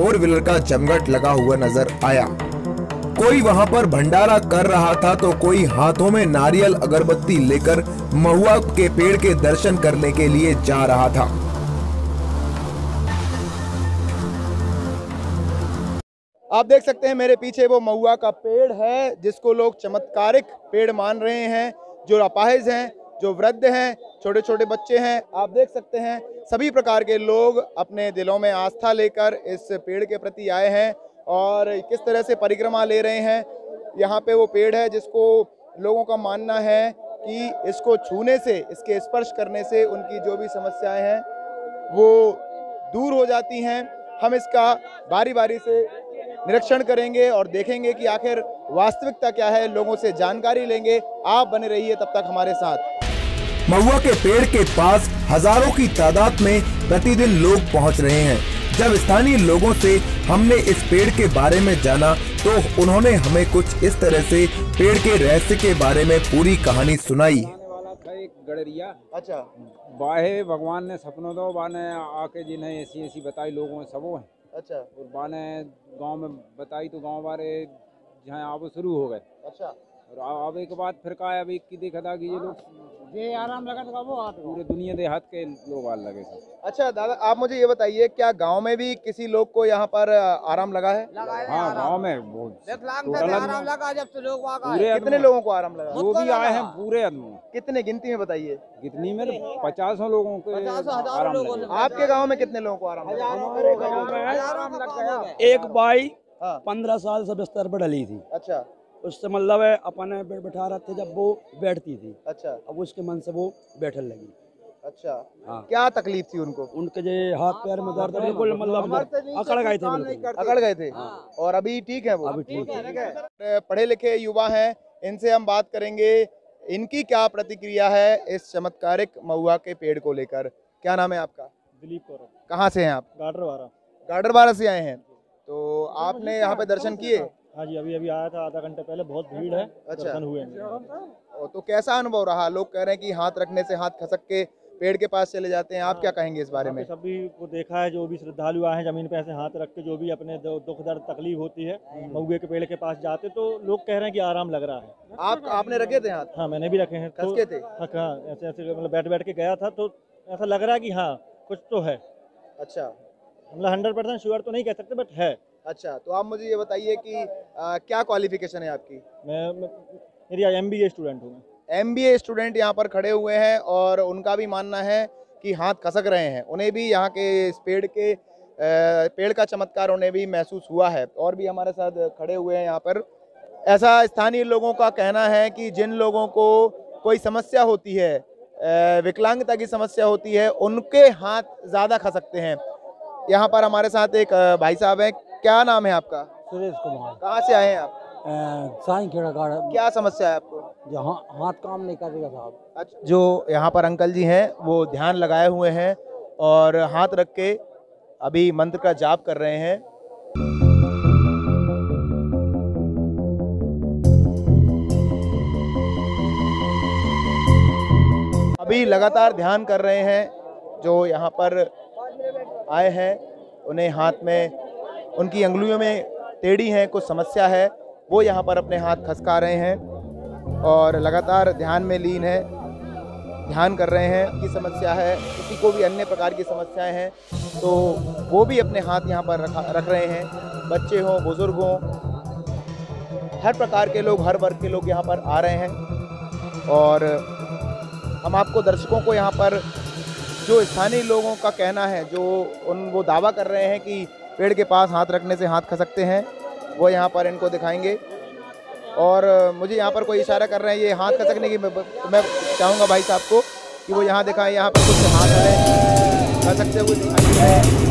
Four wheeler का जमघट लगा हुआ नजर आया। कोई वहां पर भंडारा कर रहा था तो कोई हाथों में नारियल अगरबत्ती लेकर महुआ के पेड़ के दर्शन करने के लिए जा रहा था। आप देख सकते हैं मेरे पीछे वो महुआ का पेड़ है जिसको लोग चमत्कारिक पेड़ मान रहे हैं। जो अपाहिज हैं, जो वृद्ध हैं, छोटे छोटे बच्चे हैं, आप देख सकते हैं सभी प्रकार के लोग अपने दिलों में आस्था लेकर इस पेड़ के प्रति आए हैं और किस तरह से परिक्रमा ले रहे हैं। यहाँ पे वो पेड़ है जिसको लोगों का मानना है कि इसको छूने से, इसके स्पर्श करने से उनकी जो भी समस्याएं हैं वो दूर हो जाती हैं। हम इसका बारी बारी से निरीक्षण करेंगे और देखेंगे कि आखिर वास्तविकता क्या है, लोगों से जानकारी लेंगे। आप बने रहिए तब तक हमारे साथ। महुआ के पेड़ के पास हजारों की तादाद में प्रतिदिन लोग पहुंच रहे हैं। जब स्थानीय लोगों से हमने इस पेड़ के बारे में जाना तो उन्होंने हमें कुछ इस तरह से पेड़ के रहस्य के बारे में पूरी कहानी सुनाई। एक गडरिया, अच्छा, बाहे भगवान ने सपनों दो बाने आके जिन्हें ऐसी ऐसी बताई लोगों में सबो है। अच्छा, और बाने गांव में बताई तो गांव वाले जहाँ आब शुरू हो गए। अच्छा, और अब एक बात फिर का अभी की देखा था कि ये लोग ये आराम लगा था वो हाथ पूरे दुनिया देहात के लोग आल लगे सब। अच्छा दादा, आप मुझे ये बताइए क्या गांव में भी किसी लोग को यहाँ पर आराम लगा है? हाँ, गांव में बहुत आराम लगा जब से लोग पूरे कितने लोगों को आराम लगा? जो भी आए हैं पूरे आदमी। कितने गिनती में बताइए? कितनी में 50 लोगों को आराम लगा। आपके गांव में कितने लोगों को आराम लगा? एक बाई हाँ। 15 साल से बिस्तर पर डली थी। अच्छा, उससे मतलब है अपने बैठा रहे थे जब वो बैठती थी। अच्छा, अब उसके मन से वो बैठने लगी। अच्छा, हाँ। क्या तकलीफ थी उनको? उनके जो हाथ पैर में दर्द बिल्कुल मतलब अकड़ गए थे, बिल्कुल अकड़ गए थे। और अभी ठीक है वो? अभी ठीक है। पढ़े लिखे युवा हैं, इनसे हम बात करेंगे इनकी क्या प्रतिक्रिया है इस चमत्कारिक महुआ के पेड़ को लेकर। क्या नाम है आपका? दिलीप कौर। कहाँ से हैं आप? गाडरवारा। गाडरवारा से आए हैं। तो आपने यहाँ पे दर्शन किए? हाँ जी, अभी आया था आधा घंटे पहले। बहुत भीड़ है। अच्छा, दर्शन हुए नहीं। तो कैसा अनुभव रहा? लोग कह रहे हैं कि हाथ रखने से हाथ खसक के पेड़ के पास चले जाते हैं। आप क्या कहेंगे इस बारे में? सभी को देखा है, जो भी श्रद्धालु आए हैं जमीन पे ऐसे हाथ रख के, जो भी अपने दुख दर्द तकलीफ होती है महुए के पेड़ के पास जाते तो लोग कह रहे हैं कि आराम लग रहा है। आपने रखे थे हाथ? हाँ, मैंने भी रखे हैं। खस के थे? हाँ, ऐसे ऐसे मतलब बैठ के गया था तो ऐसा लग रहा है कि हाँ कुछ तो है। अच्छा, मतलब 100% श्योर तो नहीं कह सकते बट है। अच्छा, तो आप मुझे ये बताइए कि क्या क्वालिफिकेशन है आपकी? मेरी MBA स्टूडेंट हूँ। MBA स्टूडेंट यहाँ पर खड़े हुए हैं और उनका भी मानना है कि हाथ खसक रहे हैं। उन्हें भी यहाँ के इस पेड़ का चमत्कार उन्हें भी महसूस हुआ है। और भी हमारे साथ खड़े हुए हैं यहाँ पर। ऐसा स्थानीय लोगों का कहना है कि जिन लोगों को कोई समस्या होती है, विकलांगता की समस्या होती है, उनके हाथ ज़्यादा खसकते हैं। यहाँ पर हमारे साथ एक भाई साहब हैं। क्या नाम है आपका? सुरेश कुमार। कहाँ से आए हैं आप? साईं खेड़ा गाड़ा। क्या समस्या है आपको? जहाँ हाथ काम नहीं करेगा साहब। अच्छा, जो यहाँ पर अंकल जी हैं वो ध्यान लगाए हुए हैं और हाथ रख के अभी मंत्र का जाप कर रहे हैं। अभी लगातार ध्यान कर रहे हैं। जो यहाँ पर आए हैं उन्हें हाथ में, उनकी अंगुलियों में टेढ़ी हैं, कुछ समस्या है, वो यहाँ पर अपने हाथ खसका रहे हैं और लगातार ध्यान में लीन है, ध्यान कर रहे हैं। की समस्या है, किसी को भी अन्य प्रकार की समस्याएं हैं तो वो भी अपने हाथ यहाँ पर रख रहे हैं। बच्चे हों, बुजुर्ग हों, हर प्रकार के लोग, हर वर्ग के लोग यहाँ पर आ रहे हैं। और हम आपको दर्शकों को यहाँ पर जो स्थानीय लोगों का कहना है, जो वो दावा कर रहे हैं कि पेड़ के पास हाथ रखने से हाथ खसकते हैं, वो यहाँ पर इनको दिखाएंगे। और मुझे यहाँ पर कोई इशारा कर रहे हैं ये हाथ खसकने की। मैं चाहूँगा भाई साहब को कि वो यहाँ दिखाएं। यहाँ पर कुछ हाथ है खसकते हुए दिखाई दे रहे हैं।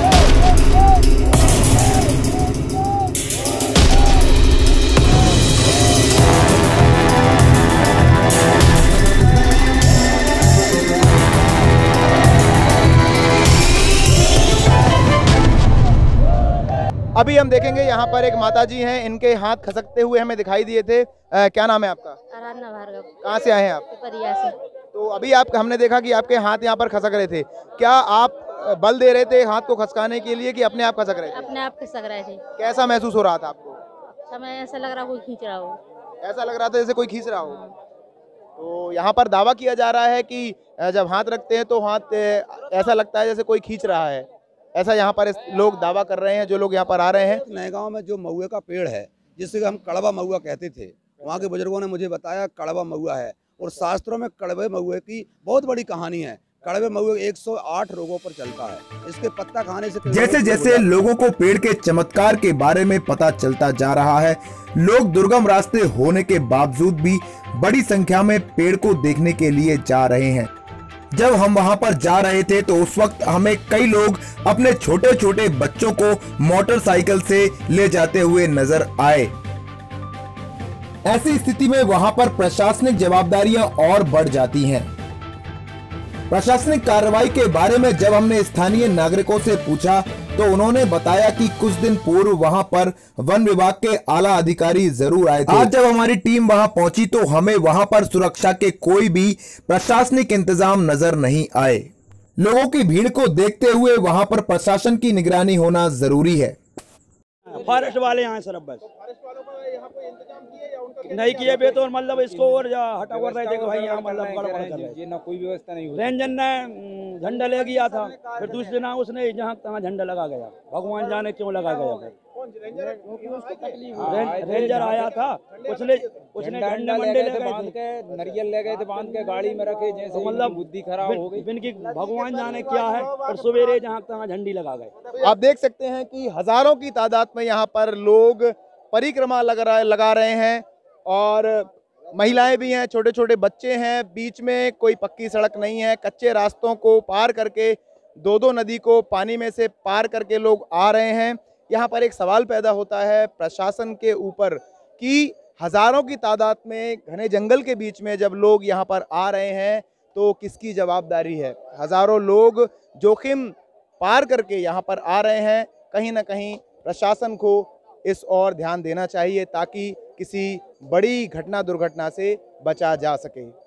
अभी हम देखेंगे यहाँ पर एक माताजी हैं, इनके हाथ खसकते हुए हमें दिखाई दिए थे। क्या नाम है आपका? आराधना भार्गव। कहाँ से आए हैं आप? पिपरिया से। तो अभी हमने देखा कि आपके हाथ यहाँ पर खसक रहे थे। क्या आप बल दे रहे थे हाथ को खसकाने के लिए कि अपने आप खसक रहे थे? अपने आप खिसक रहे थे। कैसा महसूस हो रहा था आपको? समय ऐसा लग रहा कोई खींच रहा हो। ऐसा लग रहा था जैसे कोई खींच रहा हो। तो यहाँ पर दावा किया जा रहा है कि जब हाथ रखते हैं तो हाथ ऐसा लगता है जैसे कोई खींच रहा है। ऐसा यहाँ पर लोग दावा कर रहे हैं, जो लोग यहाँ पर आ रहे हैं। नए गांव में जो महुए का पेड़ है, जिसे हम कड़वा महुआ कहते थे, वहाँ के बुजुर्गों ने मुझे बताया कड़वा महुआ है, और शास्त्रों में कड़वे महुए की बहुत बड़ी कहानी है। कड़वे महुए 108 रोगों पर चलता है, इसके पत्ता खाने से जैसे जैसे लोगों को पेड़ के चमत्कार के बारे में पता चलता जा रहा है, लोग दुर्गम रास्ते होने के बावजूद भी बड़ी संख्या में पेड़ को देखने के लिए जा रहे हैं। जब हम वहां पर जा रहे थे तो उस वक्त हमें कई लोग अपने छोटे छोटे बच्चों को मोटरसाइकिल से ले जाते हुए नजर आए। ऐसी स्थिति में वहां पर प्रशासनिक जवाबदारियां और बढ़ जाती हैं। प्रशासनिक कार्रवाई के बारे में जब हमने स्थानीय नागरिकों से पूछा तो उन्होंने बताया कि कुछ दिन पूर्व वहां पर वन विभाग के आला अधिकारी जरूर आए थे। आज जब हमारी टीम वहां पहुंची तो हमें वहां पर सुरक्षा के कोई भी प्रशासनिक इंतजाम नजर नहीं आए। लोगों की भीड़ को देखते हुए वहां पर प्रशासन की निगरानी होना जरूरी है। फॉरेस्ट वाले यहाँ सर बस नहीं किए बे तो मतलब इसको और हटा कर रहे थे कि भाई यहाँ मतलब गड़बड़ कर रहे ये ना कोई व्यवस्था नहीं हुई। रेंजर ने झंडा ले गया था, फिर दूसरे दिन उसने जहाँ तहाँ झंडा लगा गया, भगवान जाने क्यों लगा गया। रेंजर आया था, उसने झंडे मंडे ले बांध के, नरियल ले गए थे बांध के गाड़ी में रखे, जैसे तो मतलब बुद्धि खराब हो गई। इनकी भगवान जाने क्या है, और सवेरे जहाँ तहाँ झंडी लगा गए। आप देख सकते हैं कि हजारों की तादाद में यहाँ पर लोग परिक्रमा लगा रहे हैं, और महिलाएं भी हैं, छोटे छोटे बच्चे हैं। बीच में कोई पक्की सड़क नहीं है, कच्चे रास्तों को पार करके दो नदी को पानी में से पार करके लोग आ रहे हैं। यहाँ पर एक सवाल पैदा होता है प्रशासन के ऊपर कि हजारों की तादाद में घने जंगल के बीच में जब लोग यहाँ पर आ रहे हैं तो किसकी जवाबदारी है। हजारों लोग जोखिम पार करके यहाँ पर आ रहे हैं, कहीं ना कहीं प्रशासन को इस ओर ध्यान देना चाहिए ताकि किसी बड़ी घटना दुर्घटना से बचा जा सके।